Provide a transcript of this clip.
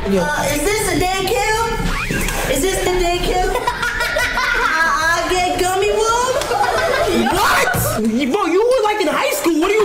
Is this a daycare? Is this the daycare? I get gummy worm? What? Bro, you were like in high school. What are